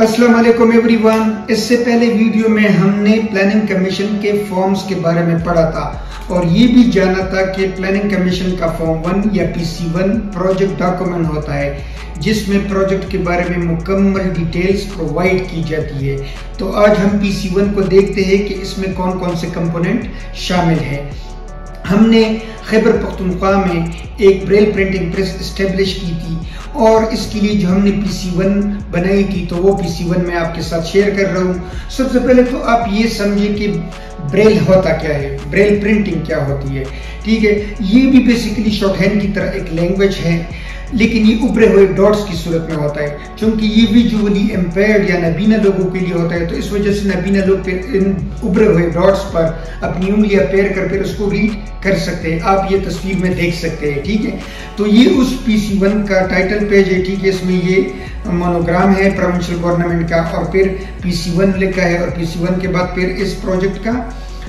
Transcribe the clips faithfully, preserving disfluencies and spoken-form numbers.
अस्सलाम वालेकुम एवरीवन। इससे पहले वीडियो में हमने प्लानिंग कमीशन के फॉर्म्स के बारे में पढ़ा था और ये भी जाना था कि प्लानिंग कमीशन का फॉर्म वन या P C one project document होता है जिसमें प्रोजेक्ट के बारे में मुकम्मल डिटेल्स प्रोवाइड की जाती है। तो आज हम पी सी वन को देखते हैं कि इसमें कौन कौन से कंपोनेंट शामिल है। हमने खैबर पख्तूनख्वा में एक ब्रेल प्रिंटिंग प्रेस इस्टेब्लिश की थी और इसके लिए जो हमने पी सी वन बनाई थी तो वो पी सी वन मैं आपके साथ शेयर कर रहा हूँ। सबसे पहले तो आप ये समझिए कि ब्रेल होता क्या है, ब्रेल प्रिंटिंग क्या होती है। ठीक है, ये भी बेसिकली शॉर्टहैंड की तरह एक लैंग्वेज है, लेकिन ये उभरे हुए डॉट्स की सूरत में होता है। क्योंकि ये विजुअली इम्पेयर्ड या नाबीना लोगों के लिए होता है, तो इस वजह से नाबीना लोग फिर इन उभरे हुए डॉट्स पर अपनी उंगलियां पैर कर फिर उसको रीड कर सकते हैं। आप ये तस्वीर में देख सकते हैं। ठीक है, तो ये उस पी सी वन का टाइटल पेज है। ठीक है, इसमें ये मोनोग्राम है प्रोविंशियल गवर्नमेंट का और फिर पी सी वन लिखा है और पी सी वन के बाद फिर इस प्रोजेक्ट का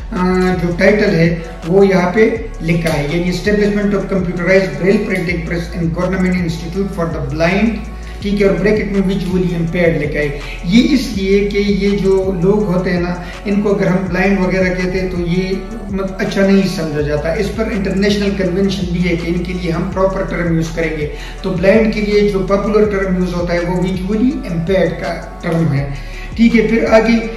जो टाइटल है वो यहाँ पे लिखा है, यानी establishment of computerised braille printing press in government institute for the blind. ठीक है, और ब्रैकेट में विजुअली इम्पेयर्ड लिखा है। ये इसलिए कि ये जो लोग होते हैं ना, इनको अगर हम ब्लाइंड वगैरह कहते हैं तो ये मतलब अच्छा नहीं समझा जाता। इस पर इंटरनेशनल कन्वेंशन भी है कि इनके लिए हम प्रॉपर टर्म यूज करेंगे। तो ब्लाइंड के लिए जो पॉपुलर टर्म यूज होता है वो विजुअली इम्पेयर्ड का टर्म है। ठीक है, फिर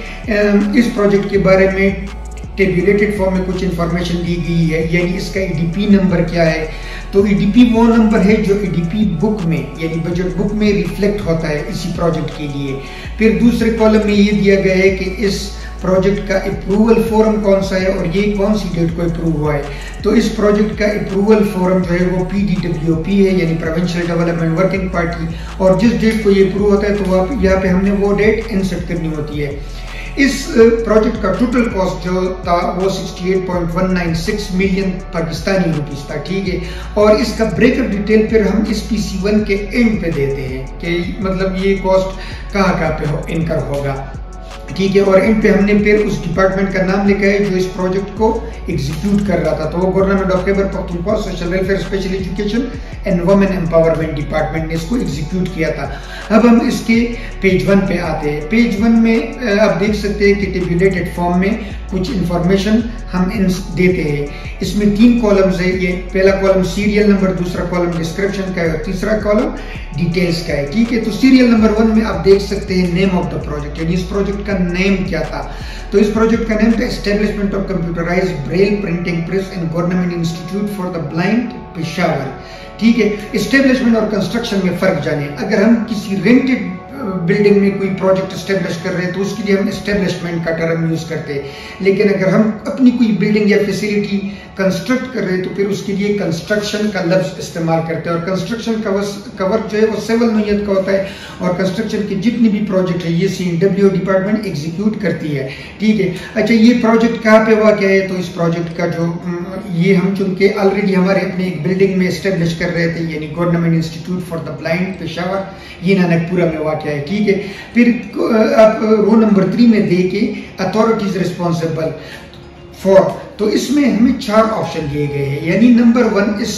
आगे इस प्रोजेक्ट के बारे में टेबुलेटेड फॉर्म में कुछ इंफॉर्मेशन दी गई है, यानी इसका ई डी पी नंबर क्या है। तो ई डी पी वो नंबर है जो ई डी पी बुक में यानी बजट बुक में रिफ्लेक्ट होता है इसी प्रोजेक्ट के लिए। फिर दूसरे कॉलम में ये दिया गया है कि इस प्रोजेक्ट का अप्रूवल फोरम कौन सा है और ये कौन सी डेट को अप्रूव हुआ है। तो इस प्रोजेक्ट का अप्रूवल फोरम जो है वो पी डी डब्ल्यू पी है, यानी प्रोविंशियल डेवलपमेंट वर्किंग पार्टी, और जिस डेट को ये अप्रूव होता है तो वहाँ यहाँ पे हमने वो डेट इंसर्ट करनी होती है। इस प्रोजेक्ट का टोटल कॉस्ट जो था वो अड़सठ पॉइंट एक नौ छह मिलियन पाकिस्तानी रुपीस था। ठीक है, और इसका ब्रेकअप डिटेल फिर हम इस पी सी वन के एंड पे देते हैं कि मतलब ये कॉस्ट कहाँ कहाँ पे हो, इनकर होगा। ठीक है, और एंड पे हमने फिर उस डिपार्टमेंट का नाम लिखा है जो इस प्रोजेक्ट को एग्जीक्यूट कर रहा था। तो वो government of Khyber Pakhtunkhwa social welfare special education and women empowerment department ने इसको एग्जीक्यूट किया था। अब हम इसके पेज वन पे आते हैं। पेज वन में आप देख सकते हैं कि टेबुलेटेड फॉर्म में कुछ इंफॉर्मेशन हम इन देते हैं। इसमें तीन कॉलम्स है। ये पहला कॉलम सीरियल नंबर, दूसरा कॉलम डिस्क्रिप्शन का है और तीसरा कॉलम डिटेल्स का है। ठीक है, तो सीरियल नंबर वन में आप देख सकते हैं नेम ऑफ द प्रोजेक्ट, यानी इस प्रोजेक्ट का नेम क्या था। तो इस प्रोजेक्ट का नेम था establishment of computerised braille printing press in government institute for the blind Peshawar. ठीक है, एस्टेब्लिशमेंट और कंस्ट्रक्शन में फर्क जाने। अगर हम किसी रेंटेड बिल्डिंग में कोई प्रोजेक्ट एस्टेब्लिश कर रहे हैं तो उसके लिए हम एस्टेब्लिशमेंट का टर्म यूज करते हैं, लेकिन अगर हम अपनी कोई बिल्डिंग या फैसिलिटी कंस्ट्रक्ट कर रहे हैं तो फिर उसके लिए कंस्ट्रक्शन का लफ्ज इस्तेमाल करते हैं। और कंस्ट्रक्शन का कवर जो है वो सिविल नोयत का होता है और कंस्ट्रक्शन के जितने भी प्रोजेक्ट है ये C N W department execute करती है। ठीक है, अच्छा ये प्रोजेक्ट कहाँ पे वाक़ है, तो इस प्रोजेक्ट का जो ये हम चूंकि ऑलरेडी हमारे अपने एक बिल्डिंग में एस्टेब्लिश कर रहे थे, यानी government institute for the blind Peshawar, ये नानकपुरा में वाक़ है। ठीक है, फिर आप रो नंबर थ्री में दे के अथॉरिटीज रिस्पॉन्सिबल फॉर, तो इसमें हमें चार ऑप्शन दिए गए हैं। यानी नंबर वन, इस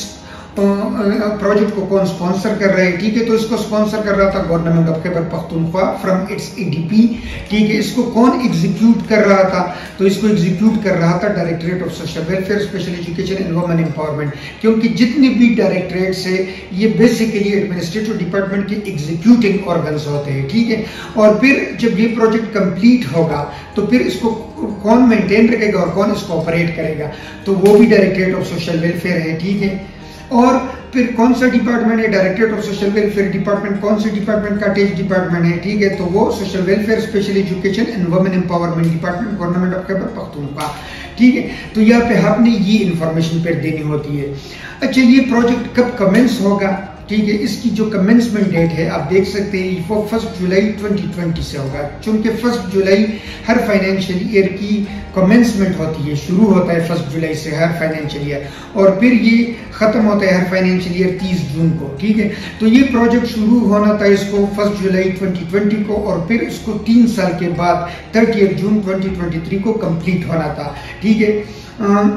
प्रोजेक्ट को कौन स्पॉन्सर कर रहा है। ठीक है, तो इसको स्पॉन्सर कर रहा था government of Khyber Pakhtunkhwa from its E D P. ठीक है, इसको कौन एग्जीक्यूट कर रहा था, तो इसको एग्जीक्यूट कर रहा था directorate of social welfare special education and women empowerment, क्योंकि जितने भी डायरेक्टरेट्स है ये बेसिकली एडमिनिस्ट्रेटिव डिपार्टमेंट के एग्जीक्यूटिंग ऑर्गन्स होते हैं। ठीक है, और फिर जब ये प्रोजेक्ट कंप्लीट होगा तो फिर इसको कौन मेंटेन रखेगा और कौन इसको ऑपरेट करेगा, तो वो भी डायरेक्टरेट ऑफ सोशल वेलफेयर है। ठीक है, और फिर कौन सा डिपार्टमेंट है, directorate of social welfare department कौन से डिपार्टमेंट का अटैच डिपार्टमेंट है। ठीक है, तो वो social welfare special education and women empowerment department government of Khyber Pakhtunkhwa. ठीक है, तो यहाँ पे आपने ये इंफॉर्मेशन फिर देनी होती है। अच्छा, ये प्रोजेक्ट कब कमेंस होगा। ठीक है, इसकी जो कमेंसमेंट डेट है आप देख सकते हैं वो फर्स्ट जुलाई ट्वेंटी ट्वेंटी से होगा, चूंकि फर्स्ट जुलाई हर फाइनेंशियल ईयर की कमेंसमेंट होती है, शुरू होता है फर्स्ट जुलाई से हर फाइनेंशियल ईयर और फिर ये खत्म होता है हर फाइनेंशियल ईयर तीस जून को। ठीक है, तो ये प्रोजेक्ट शुरू होना था इसको फर्स्ट जुलाई ट्वेंटी ट्वेंटी को और फिर इसको तीन साल के बाद thirty June twenty twenty three को कंप्लीट होना था। ठीक है,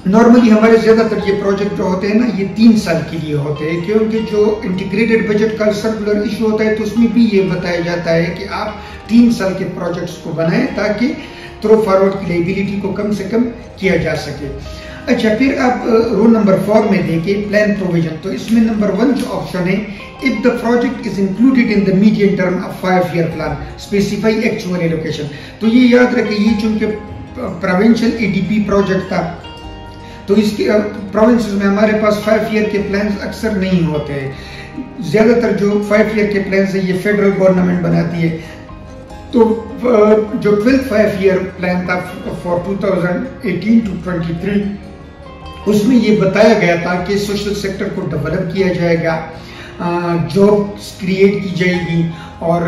नॉर्मली हमारे ज़्यादातर ये प्रोजेक्ट जो होते हैं ना, ये तीन साल के लिए होते हैं, क्योंकि जो इंटीग्रेटेड बजट का सर्कुलर इशू होता है तो उसमें भी ये बताया जाता है कि आप तीन साल के प्रोजेक्ट्स को बनाएं ताकि थ्रो फॉरवर्ड की लायबिलिटी को कम से कम किया जा सके। अच्छा, फिर आप रूल नंबर फोर में देखें प्लान प्रोविजन, तो इसमें नंबर वन जो ऑप्शन है, if the project is included in the medium term of five year plan specify actual allocation. तो ये याद रखें, ये चूंकि प्रोविंशियल एडीपी प्रोजेक्ट था तो इसके प्रोविंसेस में हमारे पास फाइव ईयर के प्लान अक्सर नहीं होते हैं। ज़्यादातर जो फाइव ईयर के प्लान है ये फेडरल गवर्नमेंट बनाती है। तो जो ट्वेल्थ फाइव ईयर प्लान था for two thousand eighteen to twenty three, उसमें ये बताया गया था कि सोशल सेक्टर को डेवलप किया जाएगा, जॉब्स क्रिएट की जाएगी और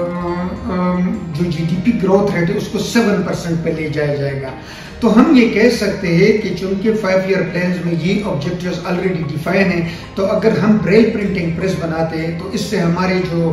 जो जीडीपी ग्रोथ रेट है उसको सेवन परसेंट पे ले जाया जाएगा। तो हम ये कह सकते हैं कि चूंकि फाइव ईयर प्लान में ये ऑब्जेक्टिव्स ऑलरेडी डिफाइन हैं, तो अगर हम ब्रेल प्रिंटिंग प्रेस बनाते हैं तो इससे हमारे जो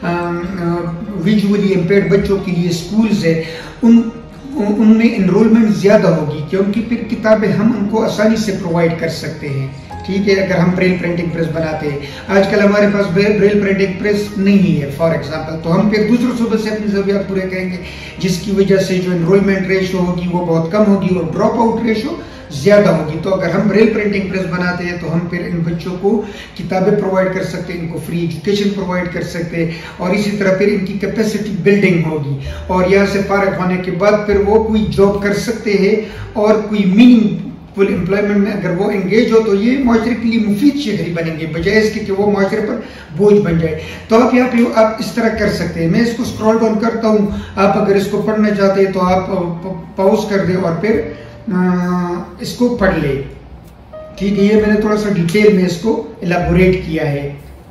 विजुअली इम्पेयर्ड बच्चों के लिए स्कूल्स है उन उनमें इनरोलमेंट ज़्यादा होगी, क्योंकि फिर किताबें हम उनको आसानी से प्रोवाइड कर सकते हैं। ठीक है, अगर हम ब्रेल प्रिंटिंग प्रेस बनाते हैं, आजकल हमारे पास ब्रेल प्रिंटिंग प्रेस नहीं है फॉर एग्जांपल, तो हम फिर दूसरों सूबे से अपनी ज़रूरियात पूरे करेंगे, जिसकी वजह से जो एनरोलमेंट रेशो होगी वो बहुत कम होगी और ड्रॉप आउट रेशो ज़्यादा होगी। तो अगर हम ब्रेल प्रिंटिंग प्रेस बनाते हैं तो हम फिर इन बच्चों को किताबें प्रोवाइड कर सकते हैं, इनको फ्री एजुकेशन प्रोवाइड कर सकते हैं और इसी तरह फिर इनकी कैपेसिटी बिल्डिंग होगी और यहाँ से फारिग होने के बाद फिर वो कोई जॉब कर सकते हैं और कोई मीनिंगफुल एम्प्लॉयमेंट में अगर वो एंगेज हो तो ये माशरे के लिए मुफीद शहरी बनेंगे, बजाय इसके कि वो माशरे पर बोझ बन जाए। तो आप यहाँ पे आप इस तरह कर सकते हैं। मैं इसको स्क्रॉल डाउन करता हूँ, आप अगर इसको पढ़ना चाहते हैं तो आप पॉज कर दें और फिर इसको पढ़ ले। ठीक है, ये मैंने थोड़ा सा डिटेल में इसको इलाबोरेट किया है।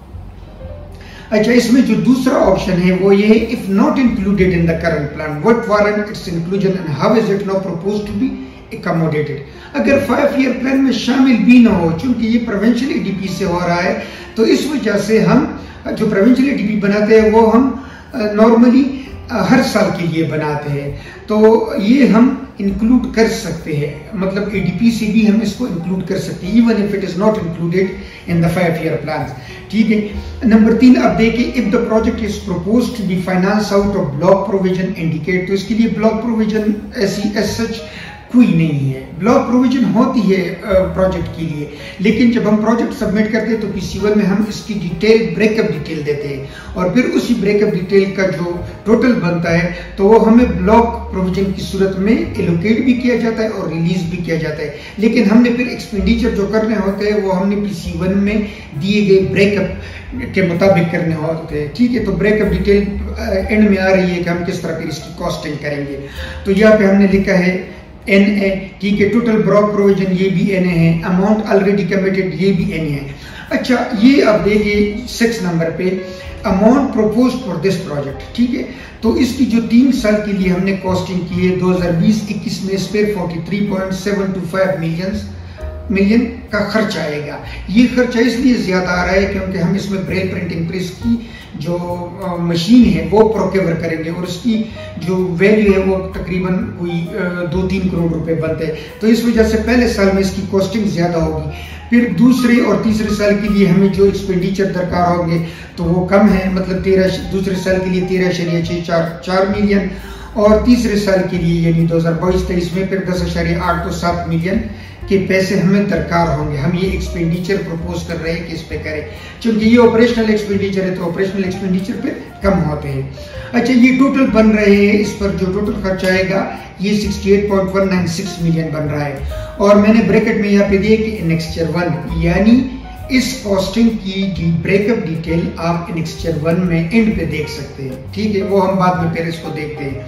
अच्छा, इसमें जो दूसरा ऑप्शन है वो ये है, if not included in the current plan what warrant its inclusion and how is it now proposed to be accommodated. अगर फाइव ईयर प्लान में शामिल भी ना हो, चूंकि ये प्रोविंशियल एडीपी से हो रहा है, तो इस वजह से हम जो प्रोविंशियल एडीपी बनाते हैं वो हम नॉर्मली हर साल के लिए बनाते हैं, तो ये हम इंक्लूड कर सकते हैं, मतलब एडीपी से भी हम इसको इंक्लूड कर सकते हैं even if it is not included in the five year plan. ठीक है, नंबर तीन आप देखिए, if the project is proposed to be finance out of block provision indicate, तो इसके लिए ब्लॉक प्रोविजन ऐसी एज सच कोई नहीं है। ब्लॉक प्रोविजन होती है प्रोजेक्ट के लिए, लेकिन जब हम प्रोजेक्ट सबमिट करते हैं तो पीसी वन में हम इसकी डिटेल ब्रेकअप डिटेल देते हैं और फिर उसी ब्रेकअप डिटेल का जो टोटल बनता है तो वो हमें ब्लॉक प्रोविजन की सूरत में एलोकेट भी किया जाता है और रिलीज भी किया जाता है। लेकिन हमने फिर एक्सपेंडिचर जो करने होते हैं वो हमने पीसी वन में दिए गए ब्रेकअप के मुताबिक करने होते हैं। ठीक है, तो ब्रेकअप डिटेल एंड में आ रही है कि हम किस तरह फिर इसकी कॉस्टिंग करेंगे। तो यहाँ पे हमने लिखा है एन ए, ठीक है, टोटल ब्लॉक प्रोविजन ये भी एन ए है, अमाउंट ऑलरेडी कमिटेड ये भी एन ए है। अच्छा, ये आप देखिए सिक्स नंबर पे amount proposed for this project. ठीक है, तो इसकी जो तीन साल के लिए हमने कॉस्टिंग की है दो हज़ार बीस इक्कीस में इस पर forty three point seven two five million million का खर्च आएगा। ये खर्चा इसलिए ज्यादा आ रहा है क्योंकि हम इसमें ब्रेल प्रिंटिंग प्रेस की जो मशीन है वो प्रोक्योर करेंगे और उसकी जो वैल्यू है वो तकरीबन कोई दो तीन करोड़ रुपए बनते हैं। तो इस वजह से पहले साल में इसकी कॉस्टिंग ज्यादा होगी, फिर दूसरे और तीसरे साल के लिए हमें जो एक्सपेंडिचर दरकार होंगे तो वो कम है, मतलब तेरह दूसरे साल के लिए तेरह शरिया छः चार चार मिलियन और तीसरे साल के लिए यानी दो हजार बाईस तेईस में फिर दस शरिया आठ तो सात मिलियन के पैसे हमें दरकार होंगे। हम ये एक्सपेंडिचर प्रपोज कर रहे हैं कि इस पे करें, क्योंकि ये ऑपरेशनल एक्सपेंडिचर है तो ऑपरेशनल एक्सपेंडिचर पे कम होते हैं। अच्छा, ये टोटल बन रहे हैं, इस पर जो टोटल खर्च आएगा ये अड़सठ पॉइंट एक नौ छह मिलियन बन रहा है और मैंने ब्रैकेट में यहाँ पे दिए कि इनेक्सचर वन, यानी इस कॉस्टिंग की ब्रेकअप डिटेल आप इनेक्सचर वन में एंड पे देख सकते हैं। ठीक है, वो हम बाद में फिर इसको देखते हैं।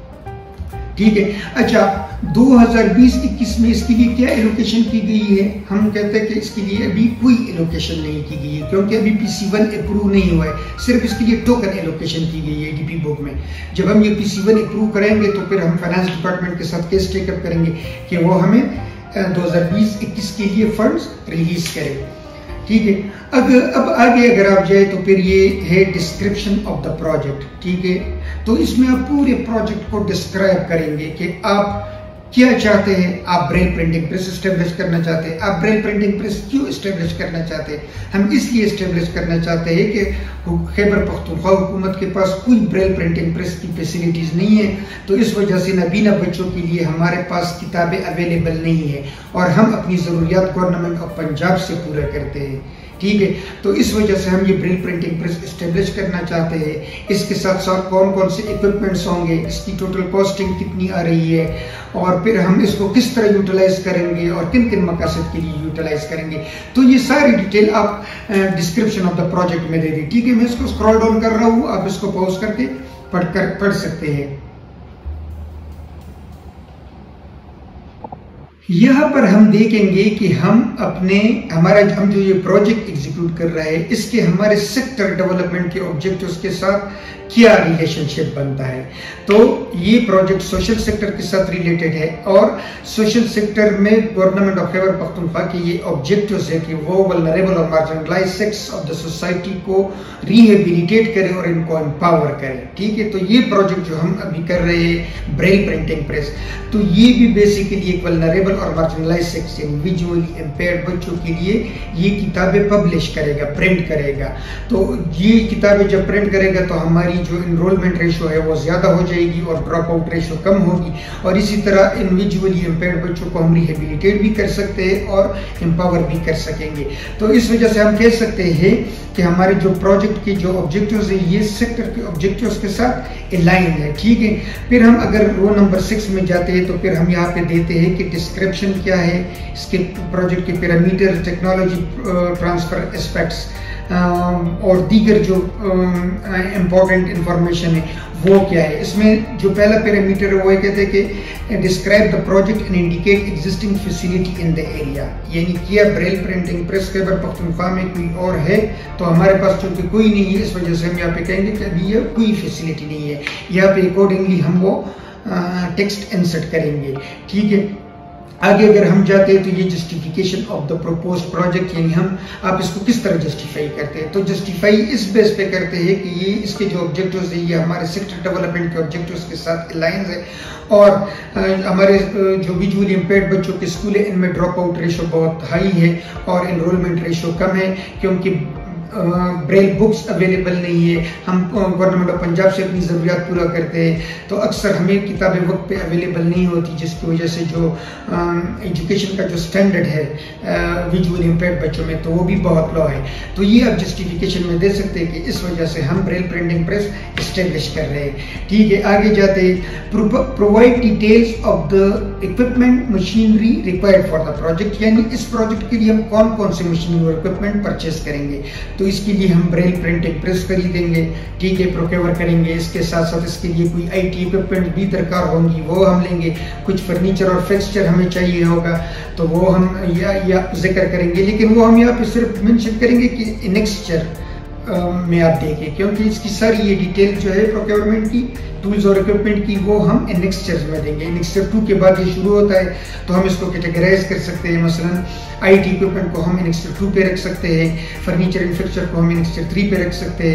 ठीक है, अच्छा दो हज़ार बीस इक्कीस में इसके लिए क्या एलोकेशन की गई है? हम कहते हैं कि इसके लिए अभी कोई एलोकेशन नहीं की गई है क्योंकि अभी पीसी वन अप्रूव नहीं हुआ है, सिर्फ इसके लिए टोकन एलोकेशन की गई है एडीपी बुक में। जब हम ये पीसी वन अप्रूव करेंगे तो फिर हम फाइनेंस डिपार्टमेंट के साथ केस टेकअप करेंगे कि वो हमें दो हज़ार बीस इक्कीस के लिए फंड्स रिलीज करें। ठीक है, अब अब आगे अगर आप जाए तो फिर ये है डिस्क्रिप्शन ऑफ द प्रोजेक्ट। ठीक है, तो इसमें आप पूरे प्रोजेक्ट को डिस्क्राइब करेंगे कि आप क्या चाहते हैं आप? ब्रेल प्रिंटिंग प्रेस एस्टेब्लिश करना चाहते हैं। आप ब्रेल प्रिंटिंग प्रेस क्यों एस्टेब्लिश करना चाहते हैं? हम इसलिए एस्टेब्लिश करना चाहते हैं कि खैबर पख्तूनख्वा हुकूमत के पास कोई ब्रेल प्रिंटिंग प्रेस की फैसिलिटीज़ नहीं है, तो इस वजह से नाबीना बच्चों के लिए हमारे पास किताबें अवेलेबल नहीं है और हम अपनी ज़रूरियात गवर्नमेंट ऑफ पंजाब से पूरा करते हैं। ठीक है, तो इस वजह से हम ये ब्रेल प्रिंटिंग प्रेस एस्टेब्लिश करना चाहते हैं। इसके साथ साथ कौन कौन से इक्विपमेंट्स होंगे, इसकी टोटल कॉस्टिंग कितनी आ रही है, और फिर हम इसको किस तरह यूटिलाइज करेंगे और किन किन मकासद के लिए यूटिलाइज करेंगे, तो ये सारी डिटेल आप डिस्क्रिप्शन ऑफ द प्रोजेक्ट में दे दी। ठीक है, मैं इसको स्क्रॉल डाउन कर रहा हूँ, आप इसको पॉज करके पढ़ कर पढ़ सकते हैं। यहाँ पर हम देखेंगे कि हम अपने हमारा हम जो ये प्रोजेक्ट एग्जीक्यूट कर रहे हैं, इसके हमारे सेक्टर डेवलपमेंट के ऑब्जेक्टिव्स के साथ क्या रिलेशनशिप बनता है। तो ये प्रोजेक्ट सोशल सेक्टर के साथ रिलेटेड है और सोशल सेक्टर में गवर्नमेंट ऑफ खैबर पख्तूनख्वा के ये ऑब्जेक्टिव्स है कि वो वल्नरेबल और marginalised sectors of the society को रिहेबिलिटेट करें और इनको एम्पावर करें। ठीक है, तो ये प्रोजेक्ट जो हम अभी कर रहे हैं ब्रेल प्रिंटिंग प्रेस, तो ये भी बेसिकली एक वल्नरेबल और मार्जिनलाइज्ड सेक्टर्स यानी विजुअली इम्पेयर्ड बच्चों के लिए ये किताबें पब्लिश करेगा, प्रिंट करेगा। तो ये किताबें जब प्रिंट करेगा तो हमारी जो इनरोलमेंट रेशो है वो ज़्यादा हो जाएगी और ड्रॉप आउट रेशो कम होगी, और इसी तरह इन विजुअली इम्पेयर्ड बच्चों को हम रिहेबिलिटेट भी कर सकते हैं और एम्पावर भी कर सकेंगे। तो इस वजह से हम कह सकते हैं कि हमारे जो प्रोजेक्ट के जो ऑब्जेक्टिव्स है ये सेक्टर के ऑब्जेक्टिव्स के साथ अलाइन है। ठीक है, फिर हम अगर रो नंबर सिक्स में जाते हैं तो फिर हम यहाँ पे देते हैं कि डिस्क्रिप्शन क्या है इसके प्रोजेक्ट के, पैरामीटर, टेक्नोलॉजी ट्रांसफर एस्पेक्ट्स और दीगर जो इम्पोर्टेंट इंफॉर्मेशन है वो क्या है। इसमें जो पहला पैरामीटर है वो कहते हैं कि describe the project and indicate existing facility in the area, यानी क्या braille printing press Khyber Pakhtunkhwa में कोई और है, तो हमारे पास चूंकि कोई नहीं है इस वजह से हम यहाँ पे कहेंगे कि अभी ये कोई फैसिलिटी नहीं है। यहाँ पे अकॉर्डिंगली हम वो टेक्स्ट इंसर्ट करेंगे। ठीक है, आगे अगर हम जाते हैं तो ये justification of the proposed project, यानी हम आप इसको किस तरह जस्टिफाई करते हैं। तो जस्टिफाई इस बेस पे करते हैं कि ये इसके जो ऑब्जेक्टिव्स है ये हमारे सेक्टर डेवलपमेंट के ऑब्जेक्टिव्स के साथ अलाइन है, और आ, हमारे जो विजुअली इम्पेयर्ड बच्चों के स्कूल है इनमें ड्रॉप आउट रेशो बहुत हाई है और एनरोलमेंट रेशो कम है, क्योंकि ब्रेल बुक्स अवेलेबल नहीं है। हम गवर्नमेंट ऑफ पंजाब से अपनी ज़रूरियात पूरा करते हैं तो अक्सर हमें किताबें वक्त पे अवेलेबल नहीं होती, जिसकी वजह से जो एजुकेशन का जो स्टैंडर्ड है विजुअली इम्पेयर्ड बच्चों में तो वो भी बहुत लो है। तो ये आप जस्टिफिकेशन में दे सकते हैं कि इस वजह से हम ब्रेल प्रिंटिंग प्रेस इस्टेब्लिश कर रहे हैं। ठीक है, आगे जाते provide details of the equipment machinery required for the project, यानी इस प्रोजेक्ट के लिए हम कौन कौन से मशीनरी और इक्विपमेंट परचेस करेंगे। तो इसके लिए हम ब्रेल प्रिंटिंग प्रेस खरीदेंगे। ठीक है, प्रोक्योर करेंगे। इसके साथ साथ इसके लिए कोई आईटी इक्विपमेंट भी दरकार होंगी वो हम लेंगे। कुछ फर्नीचर और फिक्सचर हमें चाहिए होगा तो वो हम या, या जिक्र करेंगे, लेकिन वो हम यहाँ पे सिर्फ मेंशन करेंगे कि इनेक्सचर में आप देखें, क्योंकि इसकी सारी ये डिटेल जो है प्रोक्योरमेंट की, टूल्स और इक्विपमेंट की, वो हम इनेक्सचर में देंगे। इनेक्सचर टू के बाद ये शुरू होता है तो हम इसको कैटेगराइज कर सकते हैं। मसलन आईटी इक्विपमेंट को हम इनेक्सचर टू पे रख सकते हैं, फर्नीचर एंड फिक्सचर को हम इनेक्सचर थ्री पे रख सकते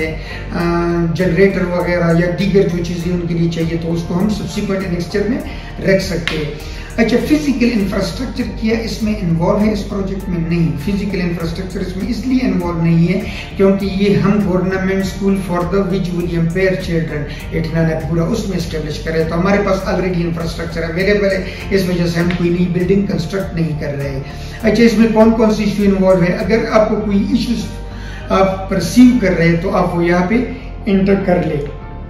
हैं, जनरेटर वगैरह या दीगर जो चीज़ें उनके लिए चाहिए तो उसको हम सब्सिक्वेंट इनेक्सचर में रख सकते हैं। अच्छा, फिजिकल इंफ्रास्ट्रक्चर क्या इसमें इन्वॉल्व है? इस प्रोजेक्ट में नहीं, फिजिकल इंफ्रास्ट्रक्चर इसमें इसलिए इन्वॉल्व नहीं है क्योंकि ये हम government school for the visually impaired children एटना ने पूरा उसमें इस्टेब्लिश करे, तो हमारे पास ऑलरेडी इंफ्रास्ट्रक्चर अवेलेबल है, इस वजह से हम कोई नई बिल्डिंग कंस्ट्रक्ट नहीं कर रहे हैं। अच्छा, इसमें कौन कौन सी इशू इन्वॉल्व है? अगर आपको कोई इशूज आप परसीव कर रहे हैं तो आप वो यहाँ पे इंटर कर ले।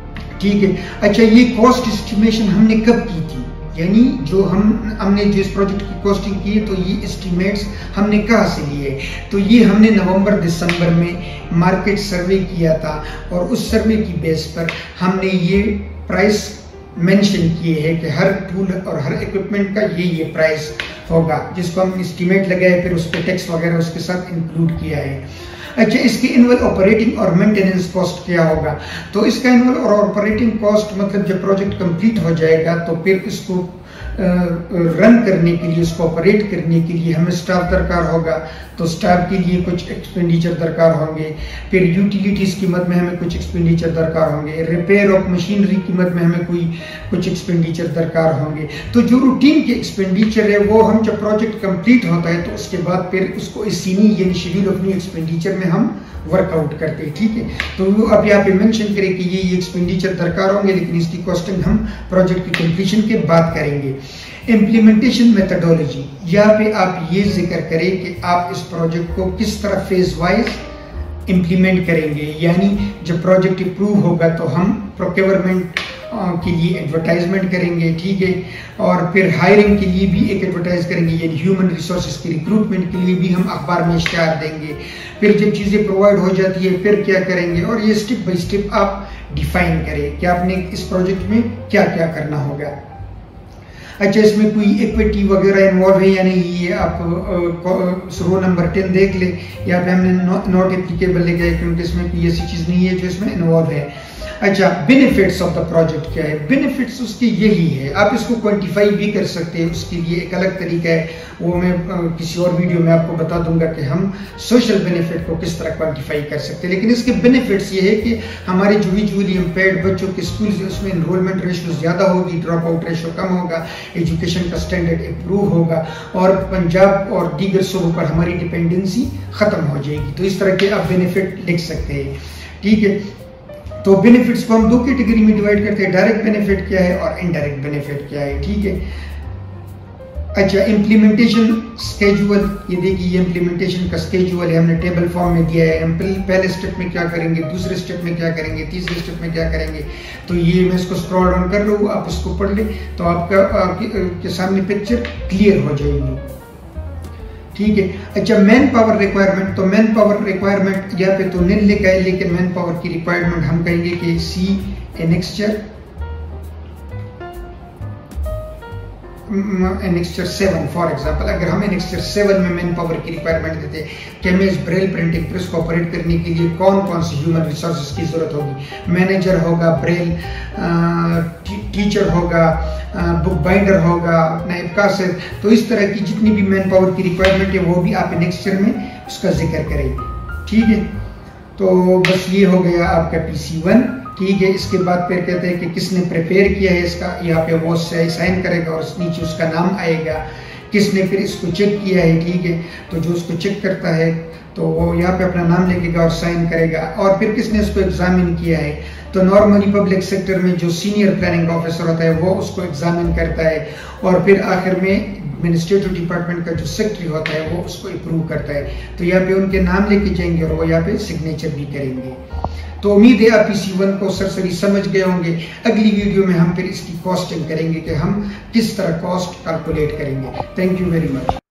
ठीक है, अच्छा, ये कॉस्ट एस्टिमेशन हमने कब की थी, यानी जो हम हमने जो इस प्रोजेक्ट की कॉस्टिंग की है तो ये एस्टिमेट्स हमने कहाँ से लिए? तो ये हमने नवंबर दिसंबर में मार्केट सर्वे किया था और उस सर्वे की बेस पर हमने ये प्राइस मेंशन किए हैं कि हर टूल और हर इक्विपमेंट का ये ये प्राइस होगा, जिसको हम एस्टिमेट लगाए, फिर उस पर टैक्स वगैरह उसके साथ इंक्लूड किया है। अच्छा, इसकी एनुअल ऑपरेटिंग और मेंटेनेंस कॉस्ट क्या होगा? तो इसका एनुअल और ऑपरेटिंग कॉस्ट मतलब जब प्रोजेक्ट कंप्लीट हो जाएगा तो फिर इसको रन करने के लिए, उसको ऑपरेट करने के लिए हमें स्टाफ दरकार होगा, तो स्टाफ के लिए कुछ एक्सपेंडिचर दरकार होंगे। फिर यूटिलिटीज़ की मद में हमें कुछ एक्सपेंडिचर दरकार होंगे। रिपेयर ऑफ मशीनरी की मद में हमें कोई कुछ एक्सपेंडिचर दरकार होंगे। तो जो रूटीन के एक्सपेंडिचर है वो हम जब प्रोजेक्ट कंप्लीट होता है तो उसके बाद फिर उसको इसीनी यानी शेड्यूल ऑफ न्यू एक्सपेंडिचर में हम वर्कआउट करते हैं, ठीक है। तो वो अब यहाँ पे मेंशन करें कि ये ये एक्सपेंडिचर दरकार होंगे, लेकिन इसकी कॉस्टिंग हम प्रोजेक्ट की कंप्लीशन के बाद करेंगे। इम्प्लीमेंटेशन मेथडोलॉजी, यहाँ पे आप ये जिक्र करें कि आप इस प्रोजेक्ट को किस तरह फेज वाइज इम्प्लीमेंट करेंगे। यानी जब प्रोजेक्ट अप्रूव होगा तो हम प्रोक्योरमेंट के लिए एडवर्टाइजमेंट करेंगे, ठीक है, और फिर हायरिंग के लिए भी एक एडवर्टाइज करेंगे, यानी ह्यूमन रिसोर्सेज की रिक्रूटमेंट के लिए भी हम अखबार में इश्तिहार देंगे। फिर जब चीज़ें प्रोवाइड हो जाती है फिर क्या करेंगे, और ये स्टेप बाय स्टेप आप डिफाइन करें कि आपने इस प्रोजेक्ट में क्या क्या करना होगा। अच्छा, इसमें कोई इक्विटी वगैरह इन्वॉल्व है या नहीं, ये आप रो नंबर टेन देख ले। यहाँ पे हमने नॉट एप्लीकेबल लिखा है क्योंकि इसमें कोई ऐसी चीज़ नहीं है जो इसमें इन्वॉल्व है। अच्छा, बेनिफिट्स ऑफ द प्रोजेक्ट क्या है? बेनिफिट्स उसके यही है, आप इसको क्वांटिफाई भी कर सकते हैं, उसके लिए एक अलग तरीका है, वो मैं किसी और वीडियो में आपको बता दूंगा कि हम सोशल बेनिफिट को किस तरह क्वांटिफाई कर सकते हैं। लेकिन इसके बेनिफिट्स ये है कि हमारे जो विजुअली इम्पेयर्ड बच्चों के स्कूल उसमें इनरोलमेंट रेशियो ज़्यादा होगी, ड्रॉप आउट रेशियो कम होगा, एजुकेशन का स्टैंडर्ड इम्प्रूव होगा, और पंजाब और दीगर सूबों पर हमारी डिपेंडेंसी ख़त्म हो जाएगी। तो इस तरह के आप बेनिफिट लिख सकते हैं, ठीक है। तो बेनिफिट्स को हम दो कैटेगरी में डिवाइड करते हैं, डायरेक्ट बेनिफिट क्या है और इनडायरेक्ट बेनिफिट क्या है, ठीक है। अच्छा, इम्प्लीमेंटेशन स्केड्यूल, ये देखिए ये इम्प्लीमेंटेशन का स्केड्यूल है, हमने टेबल फॉर्म में दिया है। हम पहले स्टेप में क्या करेंगे, दूसरे स्टेप में क्या करेंगे, तीसरे स्टेप में क्या करेंगे। तो ये मैं इसको स्क्रॉल डाउन कर रहा हूँ, आप इसको पढ़ लें तो आपका आपके सामने पिक्चर क्लियर हो जाएगी, ठीक है। अच्छा, मैन पावर रिक्वायरमेंट, तो मैन पावर रिक्वायरमेंट यहाँ पे तो निल लिखा है, लेकिन मैन पावर की रिक्वायरमेंट हम कहेंगे कि C annexure annexure seven for example. अगर हम एनेक्स्चर सेवन में मैन पावर की रिक्वायरमेंट देते हैं, केमिस्ट ब्रेल प्रिंटिंग प्रेस को ऑपरेट करने के लिए कौन कौन सी ह्यूमन रिसोर्सेज की जरूरत होगी? मैनेजर होगा, ब्रेल टीचर होगा, बुक बाइंडर होगा, नायबकार से। तो इस तरह की जितनी भी मैन पावर की रिक्वायरमेंट है वो भी आप एनेक्स्चर में उसका जिक्र करेंगे, ठीक है। तो बस ये हो गया आपका पी सी वन, ठीक है। इसके बाद फिर कहते हैं कि किसने प्रिपेयर किया है इसका, यहाँ पे वो साइन करेगा और नीचे उसका नाम आएगा, किसने फिर इसको चेक किया है, ठीक है। तो जो उसको चेक करता है तो वो यहाँ पे अपना नाम लिखेगा और साइन करेगा, और फिर किसने इसको एग्जामिन किया है। तो नॉर्मली पब्लिक सेक्टर में जो सीनियर प्लानिंग ऑफिसर होता है वो उसको एग्जामिन करता है, और फिर आखिर में एडमिनिस्ट्रेटिव डिपार्टमेंट का जो सेक्रेटरी होता है वो उसको अप्रूव करता है। तो यहाँ पे उनके नाम लेके जाएंगे और वो यहाँ पे सिग्नेचर भी करेंगे। तो उम्मीद है आप पी सी वन को सरसरी समझ गए होंगे। अगली वीडियो में हम फिर इसकी कॉस्टिंग करेंगे कि हम किस तरह कॉस्ट कैलकुलेट करेंगे। Thank you very much.